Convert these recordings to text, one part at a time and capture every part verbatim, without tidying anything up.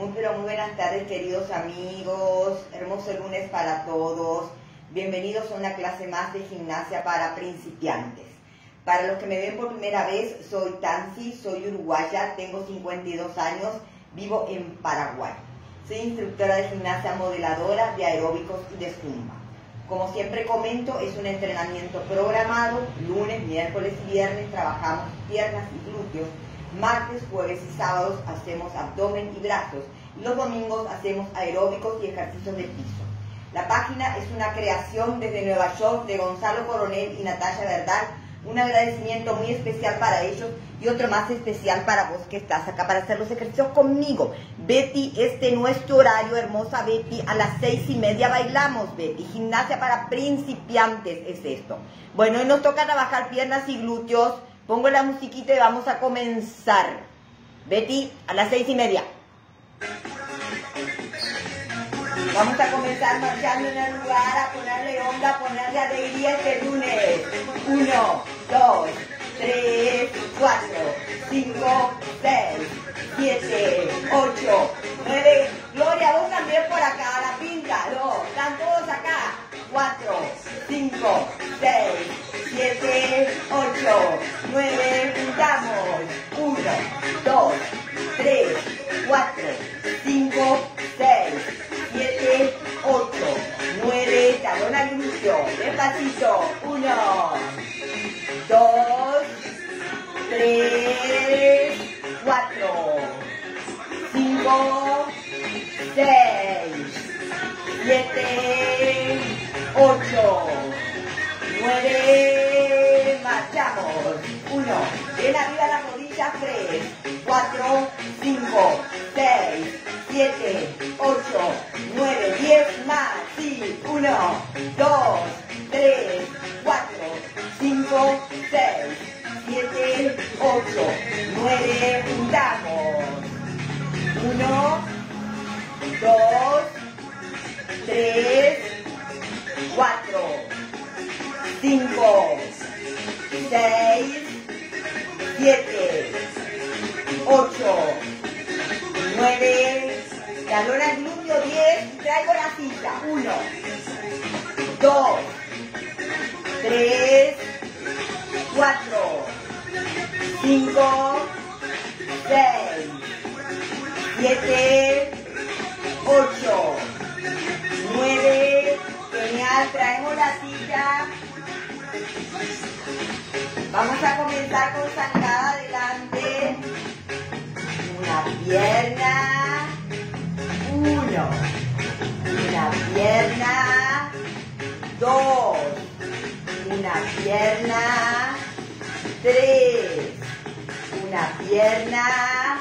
Muy pero muy buenas tardes, queridos amigos, hermoso lunes para todos. Bienvenidos a una clase más de gimnasia para principiantes. Para los que me ven por primera vez, soy Tansi, soy uruguaya, tengo cincuenta y dos años, vivo en Paraguay. Soy instructora de gimnasia modeladora, de aeróbicos y de zumba. Como siempre comento, es un entrenamiento programado, lunes, miércoles y viernes trabajamos piernas y glúteos. Martes, jueves y sábados hacemos abdomen y brazos y los domingos hacemos aeróbicos y ejercicios de piso. La página es una creación desde Nueva York de Gonzalo Coronel y Natalia Verdad. Un agradecimiento muy especial para ellos y otro más especial para vos que estás acá para hacer los ejercicios conmigo. Betty, este nuestro horario, hermosa Betty, a las seis y media bailamos, Betty. Gimnasia para principiantes es esto. Bueno, hoy nos toca trabajar piernas y glúteos. Pongo la musiquita y vamos a comenzar. Betty, a las seis y media. Vamos a comenzar marchando en el lugar, a ponerle onda, a ponerle alegría este lunes. Uno, dos, tres, cuatro, cinco, seis, siete, ocho, nueve. Gloria, vos también por acá, la pinta. Dos, están todos acá. Cuatro, cinco, seis, siete, ocho, nueve, juntamos. Uno, dos, tres, cuatro, cinco, seis, siete, ocho, nueve, talón al glúteo, despacito. Uno, dos, tres, cuatro, cinco, seis, siete, ocho, nueve, marchamos. Uno, bien arriba las rodillas, tres, cuatro, cinco, seis, siete, ocho, nueve, diez, más, sí, uno, dos, tres, cuatro, cinco, seis, siete, ocho, nueve, juntamos. Uno, dos, tres, cuatro, cinco, seis, siete, ocho, nueve, talón al glúteo, diez, y traigo la silla. Uno, dos, tres, cuatro, cinco, seis, siete, ocho, nueve, genial, traemos la silla. Vamos a comenzar con zancada adelante. Una pierna, uno, una pierna, dos, una pierna, tres, una pierna,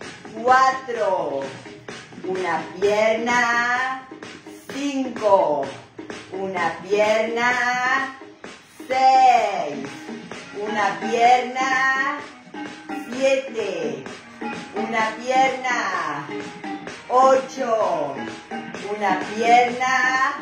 cuatro, una pierna, cinco, una pierna, seis, una pierna, siete, una pierna, ocho, una pierna,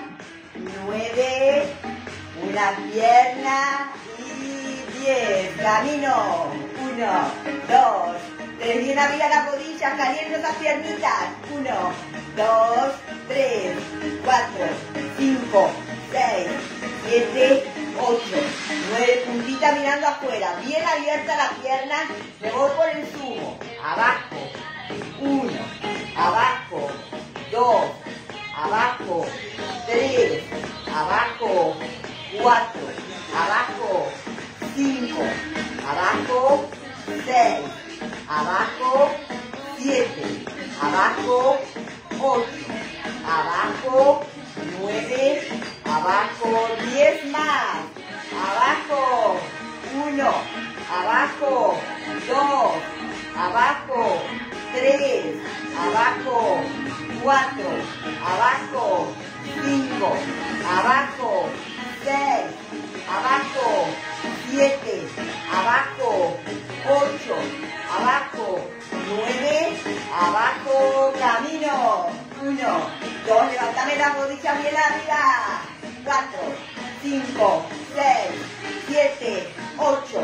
nueve, una pierna y diez. Camino. Uno, dos, tres. Bien arriba las rodillas, caliente esas piernitas. Uno, dos, tres, cuatro, cinco, seis, siete, ocho, nueve. Puntita mirando afuera. Bien abierta la pierna. Me voy por el sumo. Abajo. Uno, abajo, dos, abajo, tres, abajo, cuatro, abajo, cinco, abajo, seis, abajo, siete, abajo, ocho, abajo, nueve, abajo, diez más, abajo, uno, abajo, dos, abajo, tres, abajo, cuatro, abajo, cinco, abajo, seis, abajo, siete, abajo, ocho, abajo, nueve, abajo, camino. Uno, dos, levantame las rodillas bien arriba. Cuatro, cinco, seis, siete, ocho,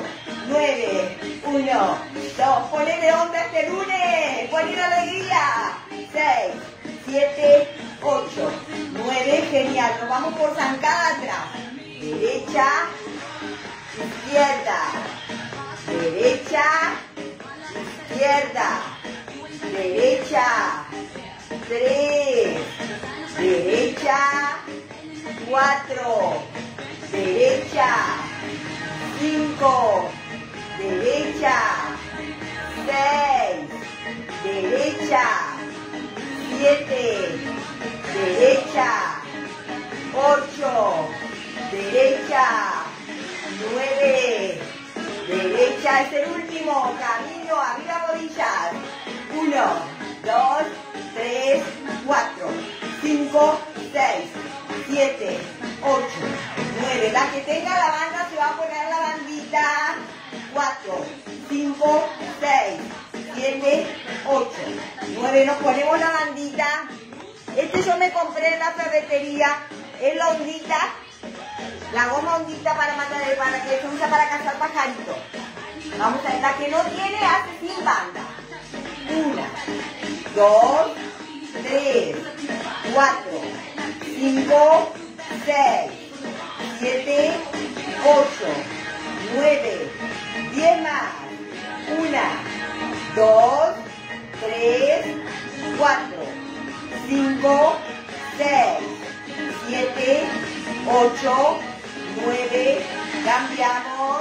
nueve, uno, dos. Ponele onda este lunes. Ponele alegría. Seis. siete, ocho, nueve, genial. Nos vamos por zancada atrás. Derecha, izquierda, derecha, izquierda, derecha, tres, derecha, cuatro, derecha, cinco, derecha, seis, derecha, siete, derecha, ocho, derecha, nueve, derecha, es el último, camino, arriba rodillas, uno, dos, tres, cuatro, cinco, seis, siete, ocho, nueve, la que tenga la banda se va a poner la bandita, cuatro, cinco, seis, siete, ocho, nueve, nos ponemos la bandita. Este yo me compré en la ferretería, es la ondita, la goma ondita para matar, para que se usa para cazar pajaritos. Vamos a ver, la que no tiene hace sin banda. Una, dos, tres, cuatro, cinco, seis, siete, ocho, nueve, diez más. Una, dos, tres, cuatro, cinco, seis, siete, ocho, nueve, cambiamos.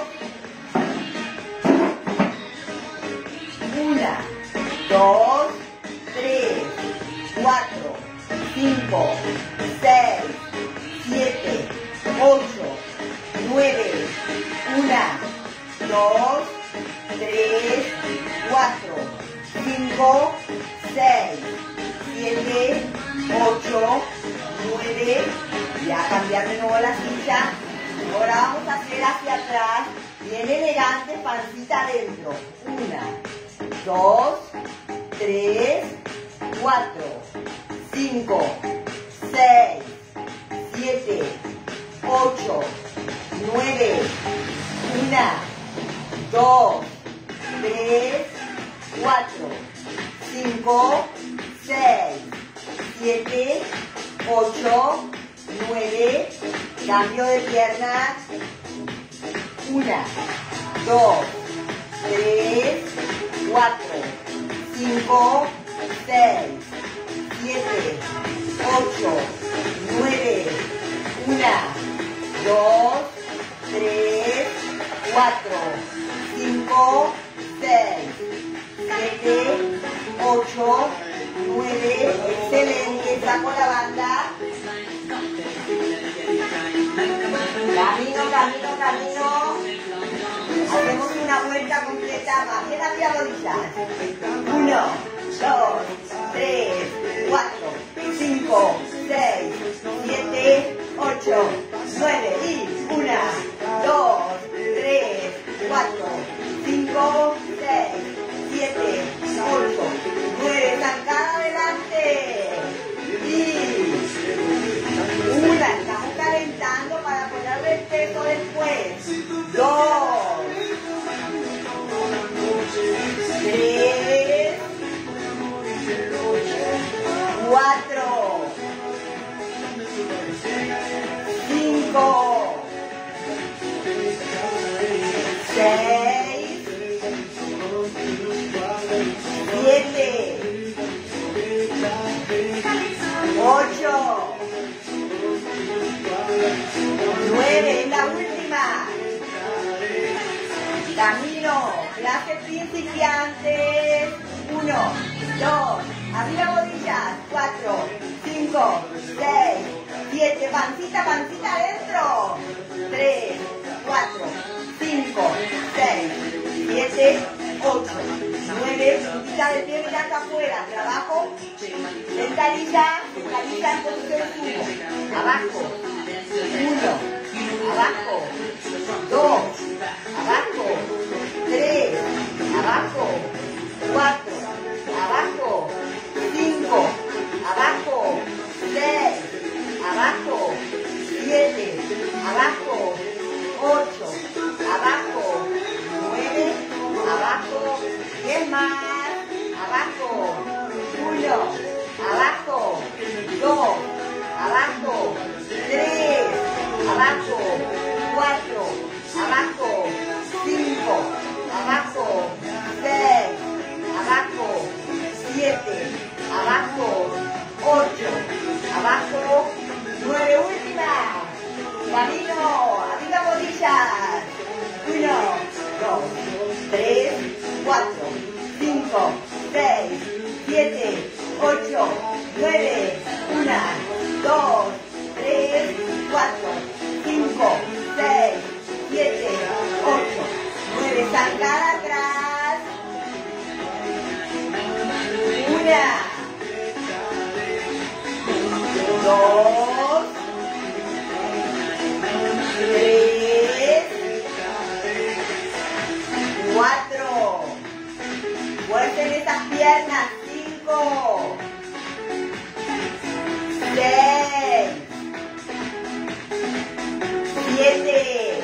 Una, dos, tres, cuatro, cinco, seis, siete, ocho, nueve, una, dos, tres, cuatro, cinco, seis, siete, ocho, nueve, ya cambiar de nuevo la silla. Ahora vamos a hacer hacia atrás, bien elegante, pancita adentro. Una, dos, tres, cuatro, cinco, seis, siete, ocho, nueve, una, dos, tres, cuatro, cinco, seis, siete, ocho, nueve, cambio de piernas, una, dos, tres, cuatro, cinco, seis, siete, ocho, nueve, una, dos, tres, cuatro, cinco, seis, siete, ocho, nueve, excelente, saco la banda, camino, camino, camino, hacemos una vuelta completa, más bien hacia rodillas, uno, dos, tres, cuatro, cinco, seis, siete, ocho, nueve, y una, dos, tres, cuatro, cinco, seis, siete, ocho, nueve, zancada adelante, y una, estamos calentando para ponerle el peso después, dos, tres, cuatro, cinco, seis, siete, ocho, nueve, la última. Camino, clase principiantes, uno, dos, arriba rodillas, cuatro, cinco, seis, siete, pancita, pancita adentro, tres, cuatro, cinco, seis, siete, ocho, nueve, puntita de pie mirando afuera, trabajo, sentadilla, sentadilla en posición sumo, abajo, uno, abajo, dos, abajo, tres, abajo, cuatro, abajo, cinco, abajo, seis, abajo, siete, abajo, ocho, abajo, nueve, abajo, diez más, abajo, uno, abajo, siete, abajo, ocho, abajo, nueve, última, camino, arriba rodillas, uno, dos, tres, cuatro, cinco, seis, siete, ocho, nueve, uno, dos, tres, cuatro, cinco, seis, siete, ocho, nueve, zancada atrás, una, dos, tres, cuatro, fuercen esas piernas, cinco, seis, siete,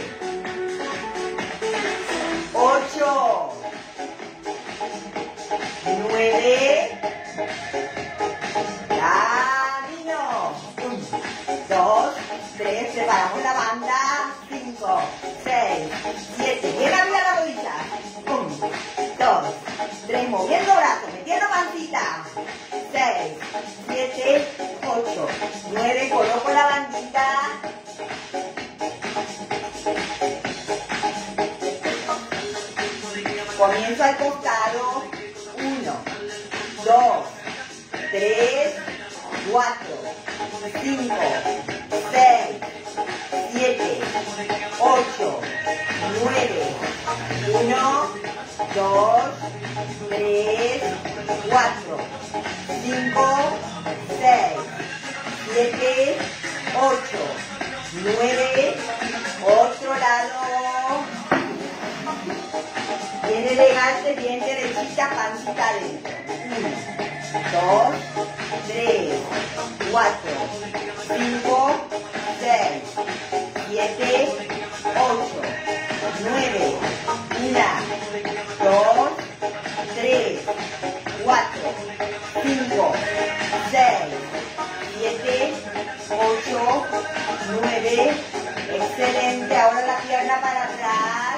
ocho, nueve, camino, uno, dos, tres, separamos la banda, cinco, seis, siete, bien arriba la rodilla, uno, dos, tres, moviendo brazos, metiendo pancita, seis, siete, ocho, nueve, coloco la bandita, comienzo al costado, uno, dos, tres, cuatro, cinco, seis, siete, ocho, nueve, uno, dos, tres, cuatro, cinco, seis, siete, ocho, nueve, otro lado, bien elegante, bien derechita, pancita adentro, uno, dos, tres, cuatro, cinco, seis, siete, ocho, nueve, uno, dos, tres, cuatro, cinco, seis, siete, ocho, nueve, excelente, ahora la pierna para atrás,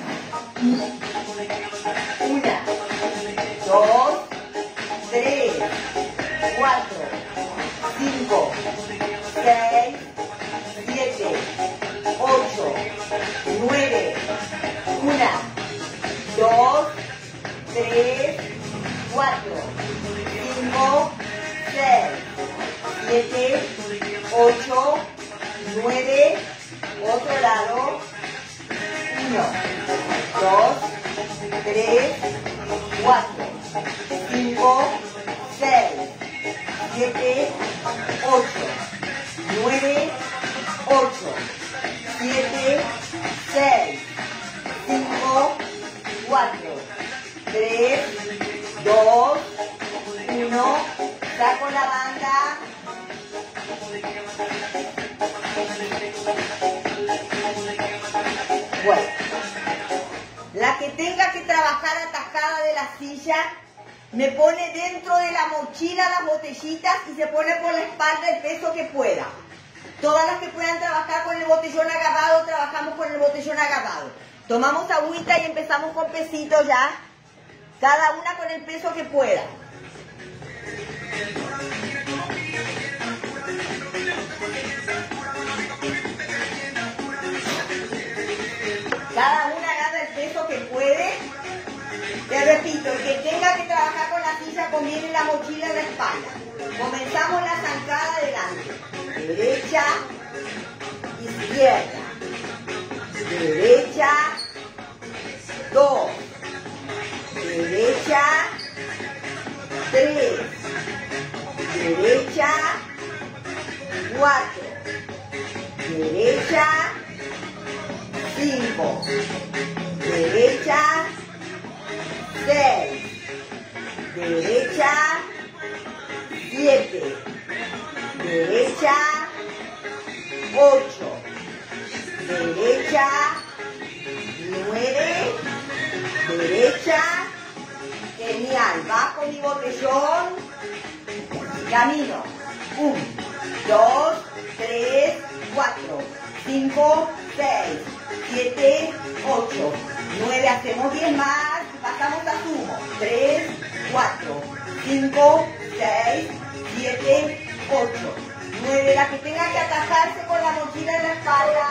una, dos, tres, cuatro, cinco, seis, siete, ocho, nueve, uno, dos, tres, cuatro, cinco, seis, siete, ocho, nueve, otro lado, uno, dos, tres, cuatro, cinco, seis, siete, ocho, nueve, ocho, siete, seis, cinco, cuatro, tres, dos, uno, saco la banda, bueno, la que tenga que trabajar atascada de la silla, me pone dentro de la mochila las botellitas y se pone por la espalda el peso que pueda. Todas las que puedan trabajar con el botellón agarrado, trabajamos con el botellón agarrado. Tomamos agüita y empezamos con pesitos ya, cada una con el peso que pueda. Cada una agarra el peso que puede. Te repito, el que tenga que trabajar con la silla conviene la mochila en la espalda. Comenzamos la zancada adelante. Derecha, izquierda. Derecha, dos. Derecha, tres. Derecha, cuatro. Derecha, cinco. Derecha, seis. Derecha, siete. Derecha, ocho. Derecha, nueve. Derecha, genial. Bajo mi botellón. Camino. uno, dos, tres, cuatro, cinco, seis, siete, ocho, nueve. Hacemos diez más. Pasamos a sumo. tres, cuatro, cinco, seis, siete, ocho, nueve. La que tenga que atajarse con la mochila en la espalda.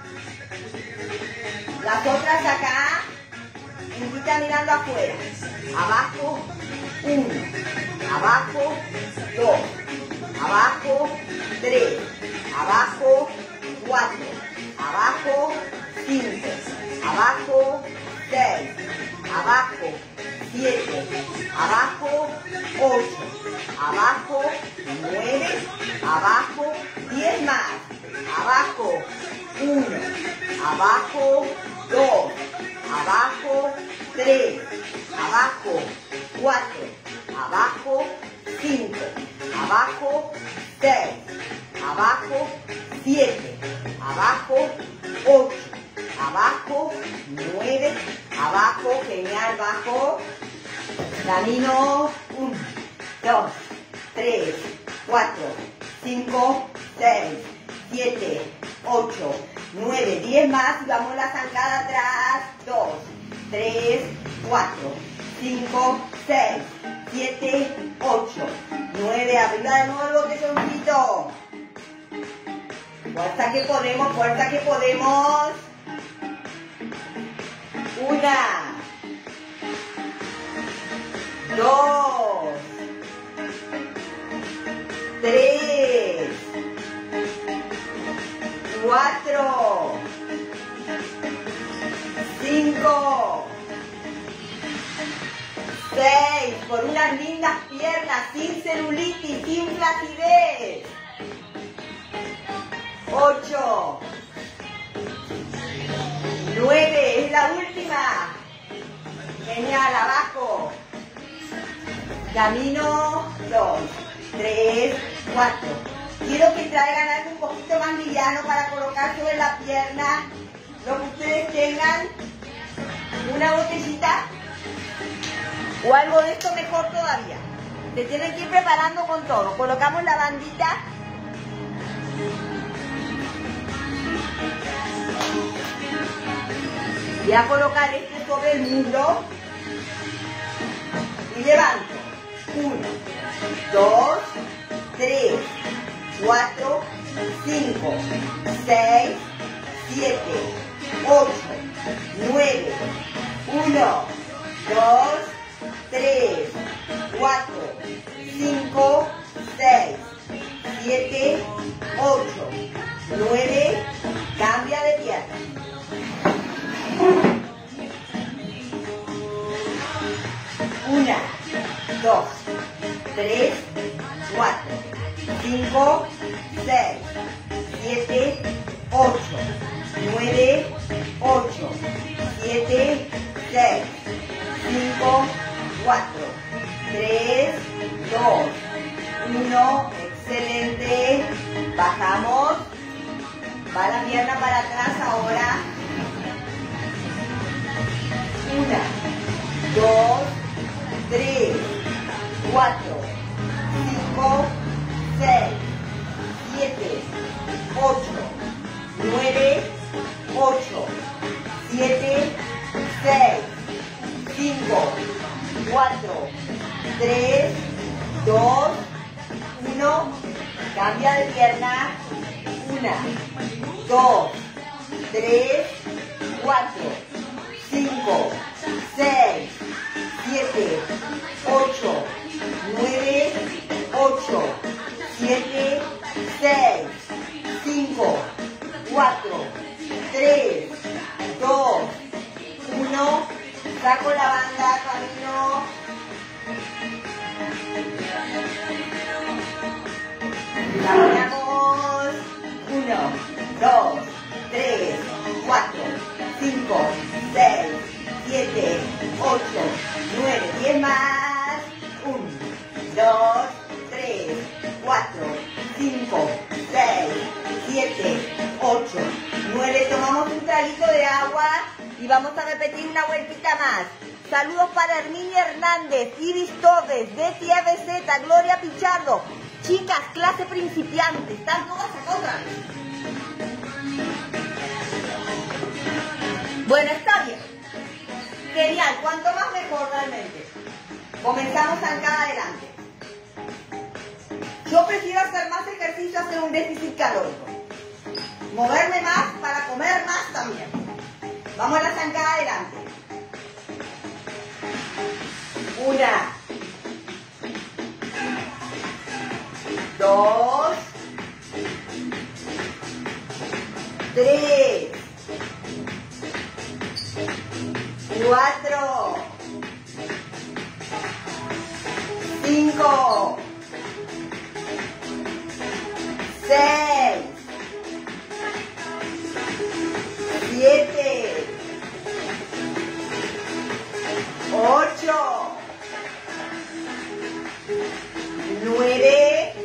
Las otras acá. Invita mirando afuera. Abajo, uno. Abajo, dos. Abajo, tres. Abajo, cuatro. Abajo, cinco. Abajo, seis. Abajo, siete. Abajo, ocho. Abajo, nueve. Abajo, diez más. Abajo, uno. Abajo, dos. Abajo, tres. Abajo, cuatro. Abajo, cinco. Abajo, seis. Abajo, siete. Abajo, ocho. Abajo, nueve. Abajo, genial, bajo. Camino, uno, dos, tres, cuatro, cinco, seis, siete, ocho, nueve, diez más. Y vamos la zancada atrás. dos, tres, cuatro, cinco, seis, siete, ocho, nueve. Arriba de nuevo el botelloncito. Fuerza que podemos, fuerza que podemos. Una. Dos. Tres. Cuatro. Cinco. Seis. Por unas lindas piernas, sin celulitis, sin flacidez. Ocho. Nueve. Es la última. Genial, abajo. Camino. Dos. Tres. Cuatro. Quiero que traigan algo un poquito más liviano para colocar sobre la pierna. Lo que ustedes tengan. Una botellita. O algo de esto mejor todavía. Se tienen que ir preparando con todo. Colocamos la bandita. Voy a colocar este sobre el muslo. Y levanto. Uno, dos, tres, cuatro, cinco, seis, siete, ocho, nueve, uno, dos, tres, cuatro, cinco, seis, siete, ocho, nueve. Cambia de pierna. Una, dos, tres, cuatro, cinco, seis, siete, ocho, nueve, ocho, siete, seis, cinco, cuatro, tres, dos, uno. Excelente. Bajamos. Va la pierna para atrás ahora. Una, dos, tres, cuatro, cinco, seis, siete, ocho, nueve, ocho, siete, seis, cinco, cuatro, tres, dos, uno. Cambia de pierna. Una, dos, tres, cuatro, cinco, seis, siete, ocho, nueve, ocho, siete, seis, cinco, cuatro, tres, dos, uno. Saco la banda, camino. Caminamos. Uno, dos, tres, cuatro, cinco, seis, siete, ocho, nueve, diez más. uno, dos, tres, cuatro, cinco, seis, siete, ocho, nueve. Tomamos un traguito de agua y vamos a repetir una vueltita más. Saludos para Herminia Hernández, Iris Torres, Betty A B Z, Gloria Pichardo. Chicas, clase principiante, están todas acá otra vez. Bueno, está bien. Genial, cuanto más mejor realmente. Comenzamos zancada adelante. Yo prefiero hacer más ejercicio, hacer un déficit calórico. Moverme más para comer más también. Vamos a la zancada adelante. Una. Dos. Tres. Cuatro. Cinco. Seis. Siete. Ocho. Nueve.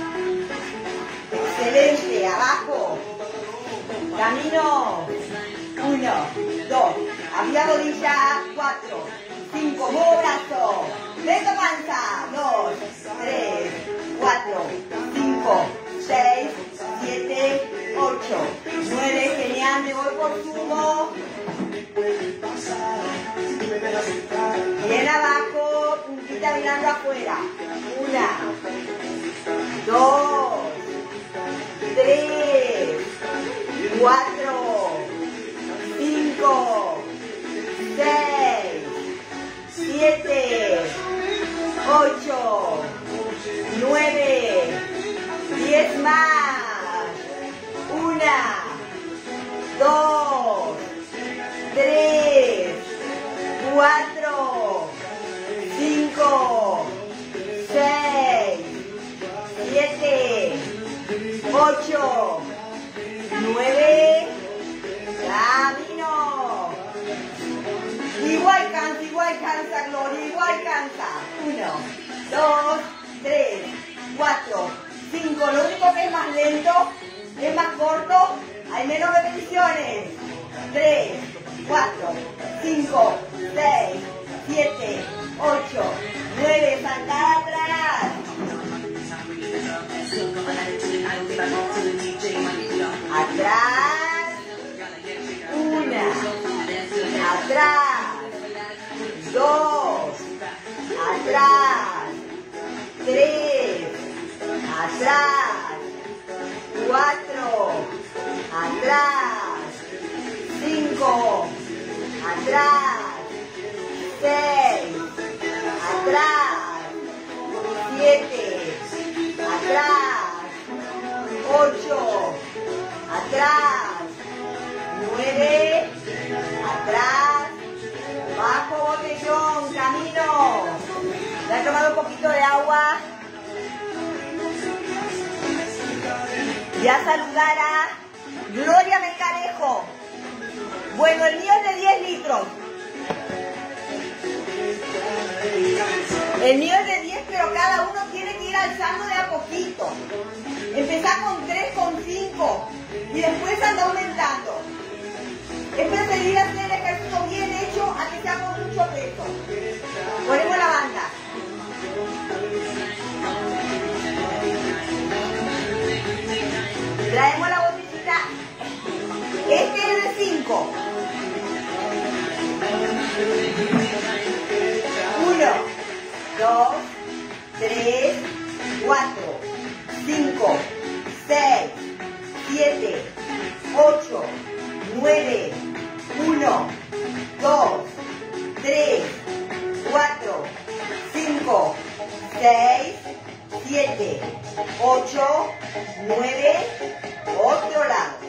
Excelente. Abajo. Camino. Uno, dos. Arriba rodilla. Cuatro. Cinco. Muevo brazo. Lento panza. Dos. Tres. Cuatro. Cinco. Seis. Siete. Ocho. Nueve. Genial. Me voy por sumo. Bien abajo. Puntita mirando afuera. Una. Dos. Tres. Cuatro. Cinco. Seis. Siete. Ocho. Nueve. Diez más. Una. Dos. Tres. Cuatro. Cinco. Seis. Siete. Ocho. Nueve. Camino. Igual cansa, igual cansa, Gloria, igual cansa. Uno, dos, tres, cuatro, cinco. Lo único que es más lento, es más corto, hay menos repeticiones. Tres, cuatro, cinco, seis, siete, ocho, nueve. Zancada atrás. Atrás. Una. Atrás. Dos. Atrás. Tres. Atrás. Cuatro. Atrás. Cinco. Atrás. Seis. Atrás. Siete. Atrás. Ocho. Atrás. Nueve. Atrás. Bajo botellón. Camino. ¿Le ha tomado un poquito de agua? Voy a saludar a Gloria Mecarejo. Bueno, el mío es de diez litros. El mío es de diez, pero cada uno tiene que ir alzando de a poquito. Empezar con tres, con cinco y después anda aumentando. Es preferible hacer el ejercicio bien hecho a que sea con mucho peso. Ponemos la banda. Traemos la botellita. Este es de cinco. Uno, dos, tres, cuatro, cinco, seis, siete, ocho, nueve, uno, dos, tres, cuatro, cinco, seis, siete, ocho, nueve, otro lado.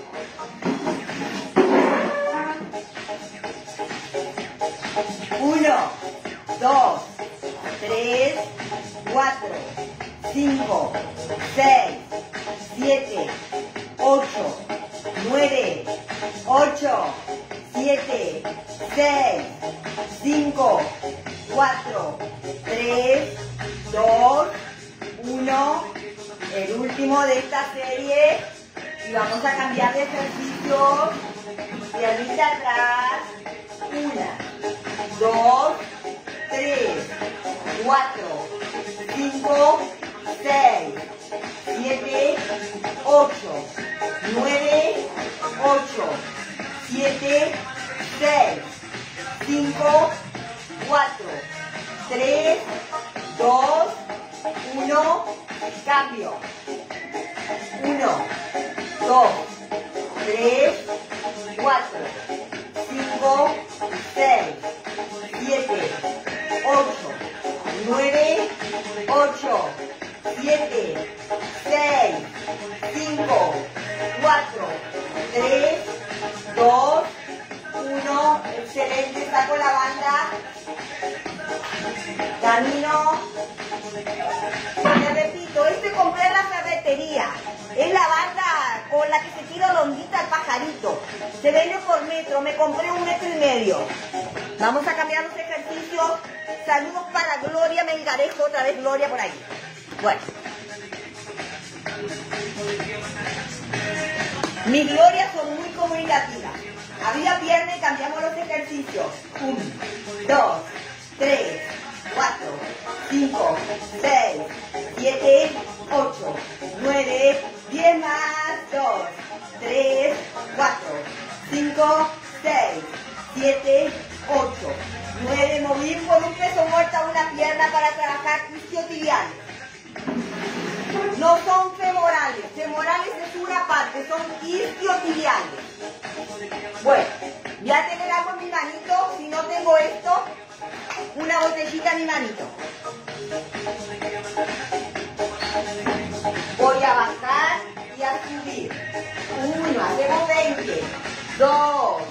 Uno, dos, tres, cuatro, cinco, seis, siete, ocho, nueve, ocho, siete, seis, cinco, cuatro, tres, dos, uno. El último de esta serie. Y vamos a cambiar de ejercicio. Piernita atrás. Una, dos, tres, cuatro, cinco, seis, siete, ocho, nueve, ocho, siete, seis, cinco, cuatro, tres, dos, uno, cambio. uno, dos, tres, cuatro, cinco, seis, siete, ocho, nueve, ocho, siete, seis, cinco, cuatro, tres, dos, uno, excelente, saco la banda, camino, te repito, este compré en la ferretería, es la banda con la que se tira la ondita al pajarito, se vende por metro, me compré un metro y medio. Vamos a cambiar los ejercicios, saludos para Gloria Melgarejo, otra vez Gloria por ahí. Bueno. Mis glorias son muy comunicativas. Abrí pierna y cambiamos los ejercicios. uno, dos, tres, cuatro, cinco, seis, siete, ocho, nueve, diez más. dos, tres, cuatro, cinco, seis, siete, ocho, nueve. Moví por un peso muerto a una pierna para trabajar isquiotibiales. No son femorales, femorales es una parte, son isquiotibiales. Bueno, ya tener algo en mi manito, si no tengo esto, una botellita en mi manito. Voy a bajar y a subir. Uno, hacemos veinte. Dos,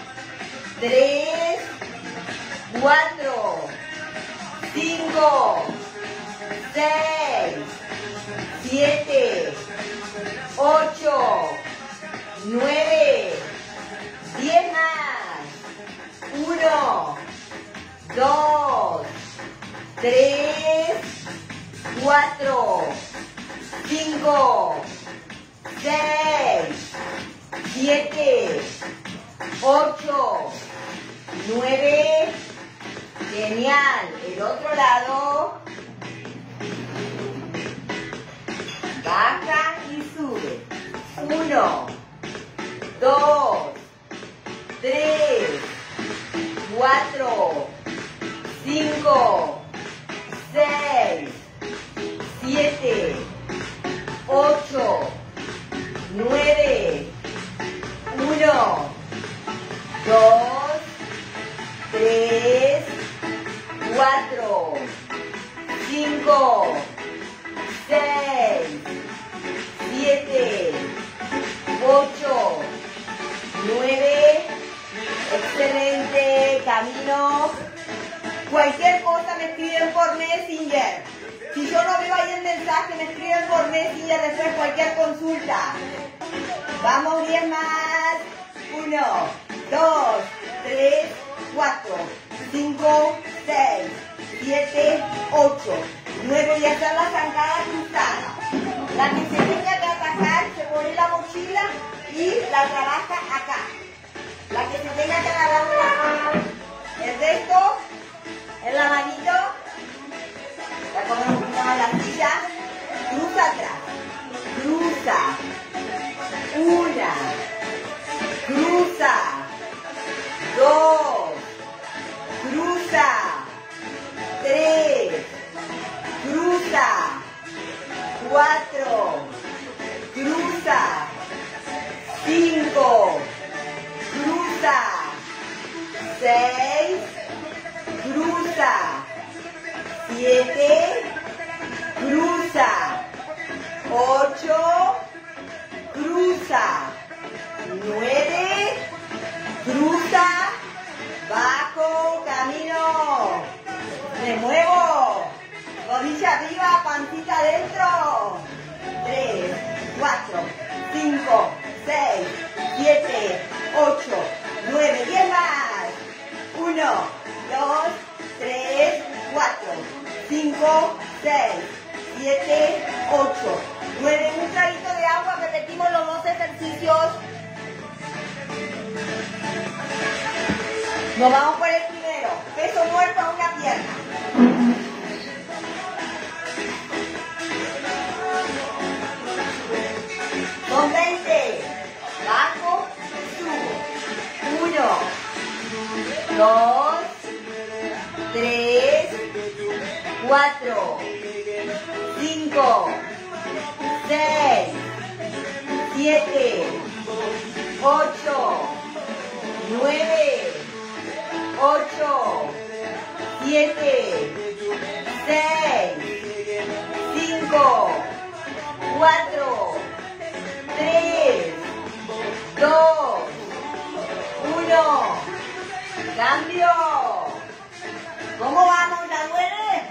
tres, cuatro, cinco, seis, siete, ocho, nueve, diez más. uno, dos, tres, cuatro, cinco, seis, siete, ocho, nueve. Genial. El otro lado. Baja y sube. uno, dos, tres, cuatro, cinco, seis, siete, ocho, nueve, uno, dos, tres, cuatro, cinco, seis, siete, ocho, nueve, excelente, camino. Cualquier cosa me escriben por Messenger. Si yo no veo ahí el mensaje, me escriben por Messenger, después cualquier consulta. Vamos, diez más. uno, dos, tres, cuatro, cinco, seis, siete, ocho, nueve. Y hacer la zancada cruzada. La que se tenga que atajar se pone la mochila y la trabaja acá. La que se tenga que agarrar la, el resto en la manito, la ponemos en la silla, cruza atrás, cruza, una, cruza, dos, cruza, tres, cruza, cuatro, cruza, cinco, cruza, seis, cruza, siete, cruza, ocho, cruza, nueve, cruza, bajo, camino, me muevo, rodilla arriba, pancita adentro, tres, cuatro, cinco, seis, siete, ocho, nueve, diez más, uno, dos, tres, cuatro, cinco, seis, siete, ocho, nueve, un traguito de agua, repetimos los dos ejercicios. Nos vamos por el primero, peso muerto a una pierna. Son veinte, bajo, subo. uno, dos, tres, cinco, seis, siete, ocho, nueve, ocho, siete, seis, cinco, cuatro, tres, dos, uno. Cambio. ¿Cómo vamos? ¿La duele?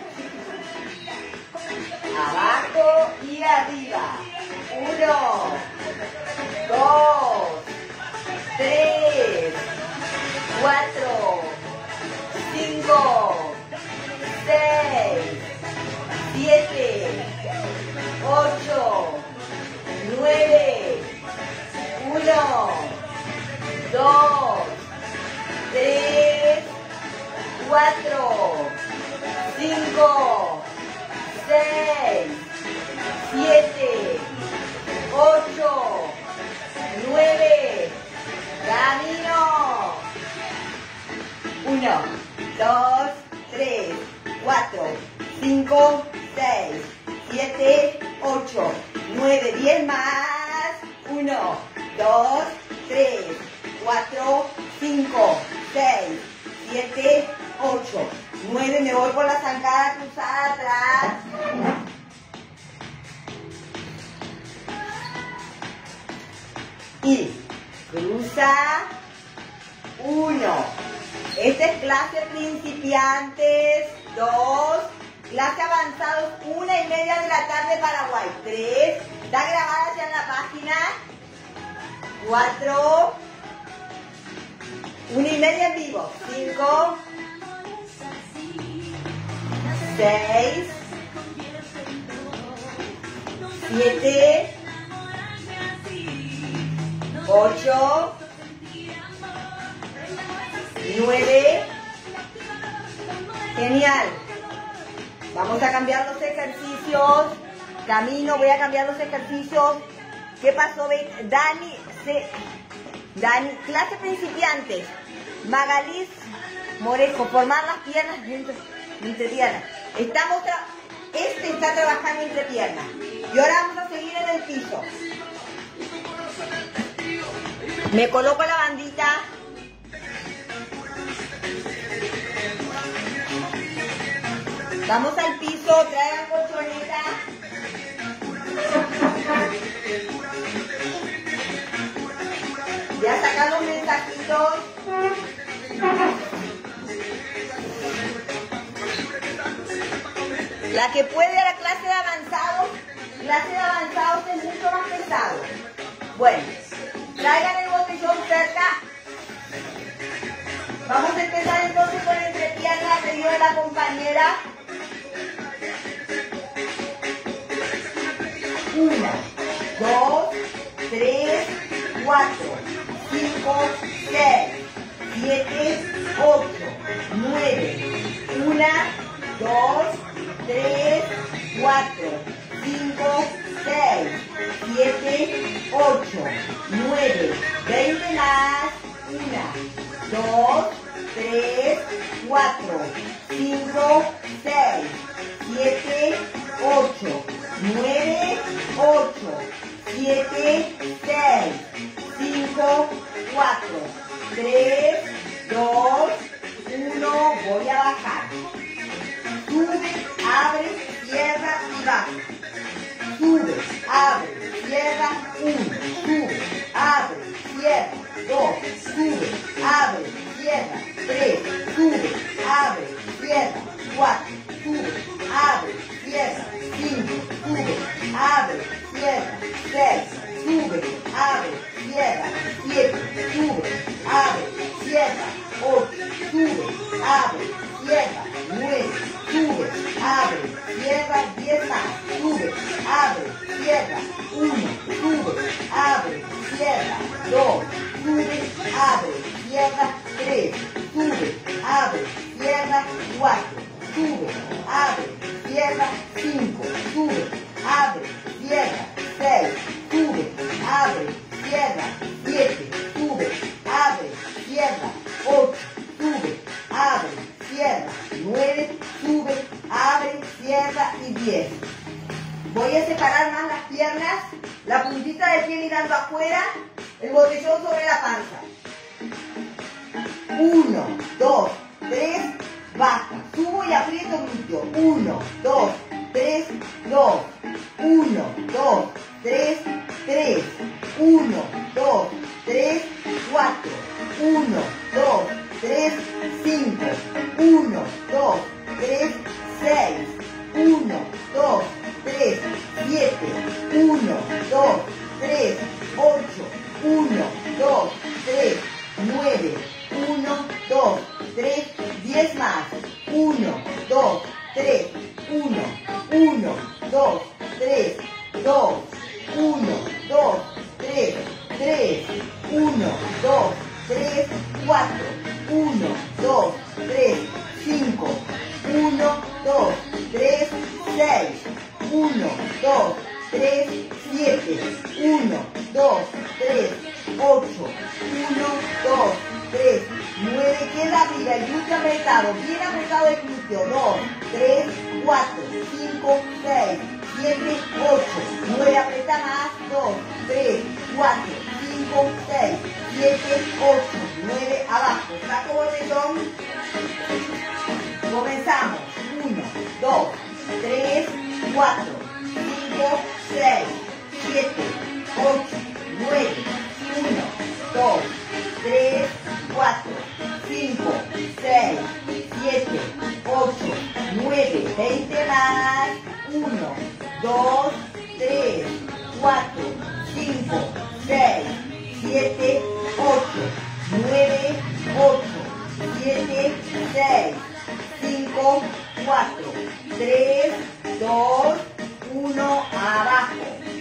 Abajo y arriba. Uno, dos, tres, cuatro, cinco, seis, siete, ocho, nueve, uno, dos, tres, cuatro, cinco, seis, siete, ocho, nueve, camino. Uno, dos, tres, cuatro, cinco, seis, siete, ocho, nueve, diez más. Uno, dos, tres, cuatro, cinco, seis, siete, ocho, nueve. Me voy por la zancada cruzada atrás. Y cruza. Uno. Esta es clase principiantes. Dos. Clase avanzados. Una y media de la tarde, Paraguay. Tres. Está grabada ya en la página. Cuatro. Una y media en vivo. Cinco. Seis. Siete. Ocho. Nueve. Genial. Vamos a cambiar los ejercicios. Camino, voy a cambiar los ejercicios. ¿Qué pasó? Dani, se, Dani, clase principiantes. Magalis Morejo, formar las piernas entre, entre piernas. Estamos este está trabajando entre piernas. Y ahora vamos a seguir en el piso. Me coloco la bandita. Vamos al piso, traigan colchoneta. Ya sacan los mensajitos. La que puede a la clase de avanzados, clase de avanzados es mucho más pesado. Bueno, traigan el botellón cerca. Vamos a empezar entonces con entrepiernas, pedido de la compañera. Una, dos, tres, cuatro, cinco, seis, siete, ocho, nueve. Una, dos, tres, cuatro, cinco, seis, siete, ocho, nueve. veinte más. Una, dos, tres, cuatro, cinco, seis, siete, ocho, nueve, ocho, siete, seis, cinco, cuatro, tres, dos, uno. Voy a bajar. Sube, abre, cierra y baja. Sube, abre, cierra, uno. Sube, abre, cierra, dos. Sube, abre, cierra, tres. Sube, abre, cierra, cuatro. Sube, abre, cierra, cinco. Sube, abre, cierra, seis. Sube, abre, cierra, siete. Sube, abre, cierra, ocho. Sube, abre, cierra, nueve. Sube, abre, cierra, diez más. Sube, abre, cierra, uno. Sube, abre, cierra, dos. Sube, abre, cierra, tres. Sube, abre, cierra, cuatro. Sube, abre, cierra, cinco. Sube, abre, cierra, seis. Sube, Voy a separar más las piernas, la puntita del pie mirando afuera, el botellón sobre la panza. Uno, dos, tres, baja. Subo y aprieto glúteo. Uno, dos, tres, dos. Uno, dos, tres, tres. Uno, dos, tres, cuatro. Uno, dos, tres, cinco. Uno, dos, tres, seis. Uno, dos, tres, siete. Uno, dos, tres, ocho. Uno, dos, tres, nueve. Uno, dos, tres, diez más. Uno, dos, tres, uno, uno, dos, tres, dos, uno, dos, tres, tres, uno, dos, tres, cuatro, uno, dos, tres, cinco, uno, dos, tres, seis, uno, dos, tres, siete, uno, dos, tres, ocho, uno, dos, tres, nueve, queda arriba, el glúteo apretado, bien apretado el glúteo, dos, tres, cuatro, cinco, seis, siete, ocho, nueve, apreta más, dos, tres, cuatro, cinco, seis, siete, ocho, nueve, abajo, saco botellón, comenzamos, uno, dos, tres, cuatro, cinco, seis, siete, ocho, nueve, uno, dos, tres, cuatro, cinco, seis, siete, ocho, nueve, veinte más, uno, dos, tres, cuatro, cinco, seis, siete, ocho, nueve, ocho, siete, seis, cinco, cuatro, tres, dos, uno, abajo.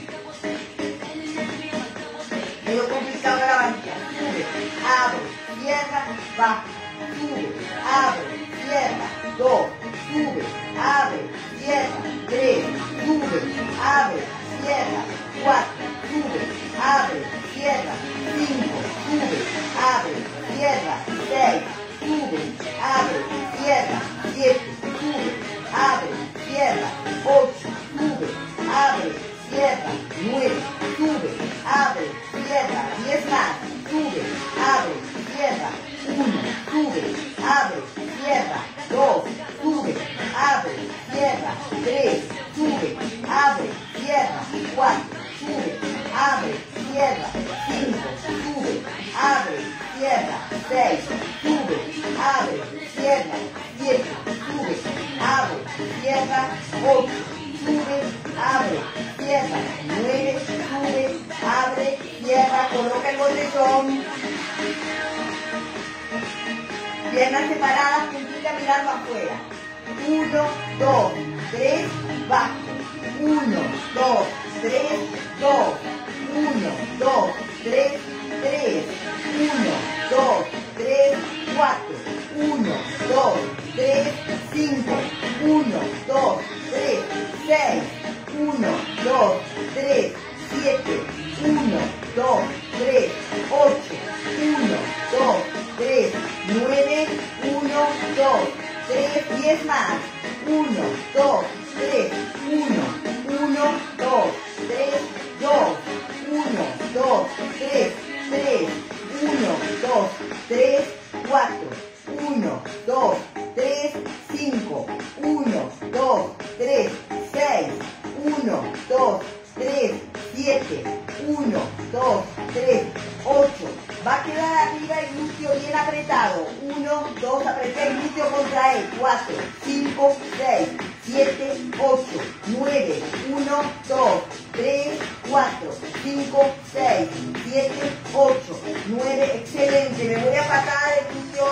Medio complicado la varilla. Sube, abre, cierra, baja. Sube, abre, cierra, dos. Sube, abre, cierra, tres. Sube, abre, cierra, cuatro. Sube, abre, cierra, cinco. Sube, abre, cierra, seis. Sube, abre, cierra, siete. Sube, abre, cierra, ocho. Sube, abre, cierra, nueve. Sube, abre, cierra, diez más. Sube, abre, cierra, uno. Sube, abre, cierra, dos. Sube, abre, cierra, tres. Sube, abre, cierra, cuatro. Sube, abre, cierra, cinco. Sube, abre, cierra, seis. Sube, abre, cierra, siete. Sube, abre, cierra, ocho. Sube, abre, cierra, nueve. Sube, abre, cierra, coloca el botellón. Piernas separadas, puntita mirando afuera. Uno, dos, tres, bajo. Uno, dos, tres, dos. Uno, dos, tres, tres. Uno, dos, tres, cuatro. Uno, dos, tres, cinco. Uno, dos, tres, seis. Uno, dos, tres, siete. Uno, dos, tres, ocho. Uno, dos, tres, nueve. Uno, dos, tres, diez más. Uno, dos, tres, uno, uno, dos, tres, dos. Uno, dos, tres, tres. Uno, dos, tres, cuatro. Uno, dos, tres, cinco. Uno, dos, tres, seis. Uno, dos, tres, siete. Uno, dos, tres, ocho. Va a quedar arriba el glúteo bien apretado. Uno, dos, apreté el glúteo contra él. Cuatro, cinco, seis, siete, ocho, nueve. Uno, dos, tres, cuatro, cinco, seis, siete, ocho, nueve. Excelente. Me voy a patada el glúteo.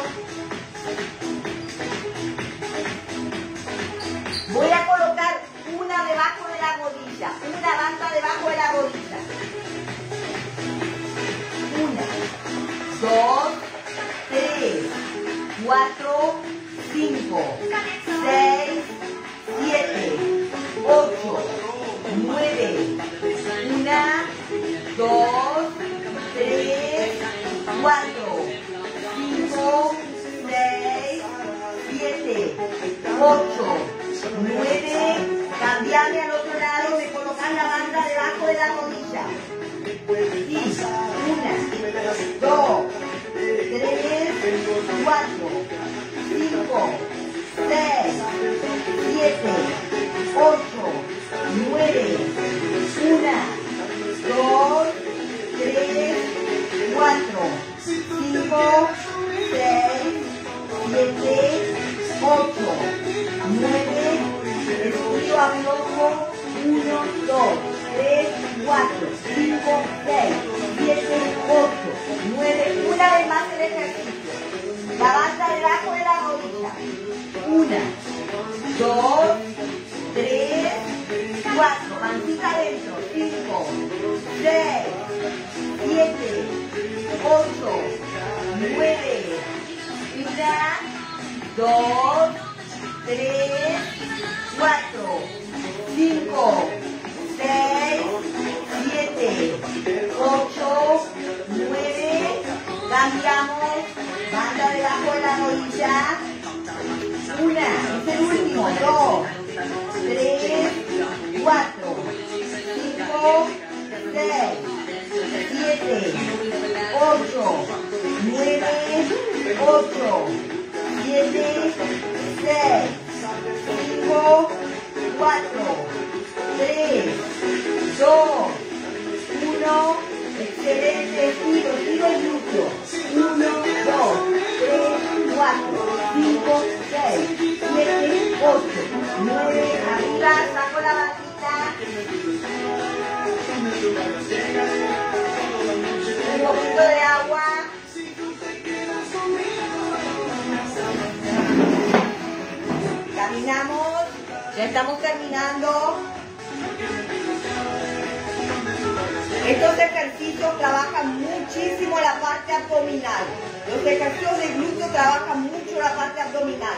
Voy a colocar una debajo de la rodilla. Una banda debajo de la rodilla. Una, dos, tres, cuatro, cinco, seis, siete, ocho, nueve. Una, dos, tres, cuatro, cinco, seis, siete, ocho, nueve. Cambiame al otro lado de rodilla. Y una, dos, tres, cuatro, cinco, seis, siete, ocho, nueve, una, dos, tres, cuatro, cinco, seis, siete, ocho, nueve, escucho aflojo, uno, dos, tres, cuatro, cinco, seis, siete, ocho, nueve, una vez más el ejercicio. La banda debajo de la rodilla. Una, dos, tres, cuatro, mancita adentro, cinco, seis, siete, ocho, nueve, una, dos, tres, cuatro, cinco, seis, siete, ocho, nueve, cambiamos, banda debajo de la rodilla, una, es el último, dos, tres, cuatro, cinco, seis, siete, ocho, nueve, ocho, siete, seis, cinco, cuatro, tres, dos, uno, excelente, estiro, estiro el glúteo, uno, dos, tres, cuatro, cinco, seis, siete, ocho, nueve, arriba, saco la bandita, un poquito de agua, caminamos, ya estamos terminando. Estos ejercicios trabajan muchísimo la parte abdominal. Los ejercicios de glúteo trabajan mucho la parte abdominal.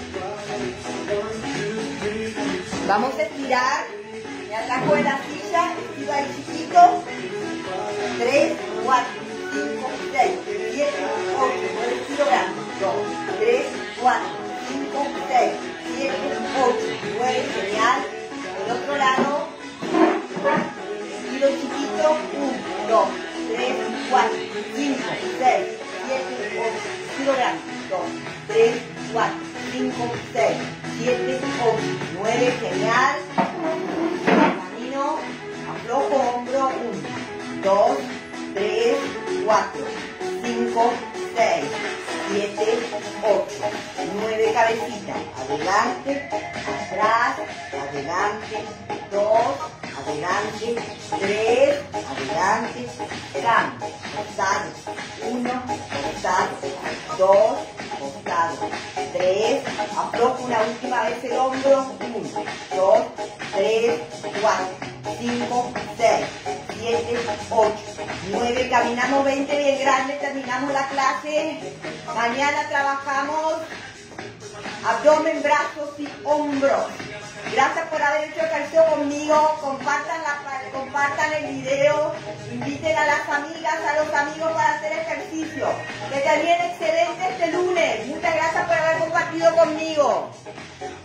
Vamos a estirar. Me atajo de la silla, estiro ahí chiquito. tres, cuatro, cinco, seis, siete, ocho, nueve, estiro grande. dos, tres, cuatro, cinco, seis, siete, ocho, nueve, genial. El otro lado. Estiro chiquito, uno, dos, tres, cuatro, cinco, seis, siete, ocho, estiro grande, dos, tres, cuatro, cinco, seis, siete, ocho, nueve, genial, camino, aflojo hombro, uno, dos, tres, cuatro, cinco, seis, siete, ocho, nueve, cabecita, adelante, atrás, adelante, dos, adelante, tres, adelante, cambio, costado, uno, costado, dos, costado, tres, aflojo una última vez el hombro, uno, dos, tres, cuatro, cinco, seis, siete, ocho, nueve, caminamos veinte bien grande, terminamos la clase, mañana trabajamos abdomen, brazos y hombros. Gracias por haber hecho ejercicio conmigo, compartan, la, compartan el video, inviten a las amigas, a los amigos para hacer ejercicio. Que terminen excelente este lunes. Muchas gracias por haber compartido conmigo.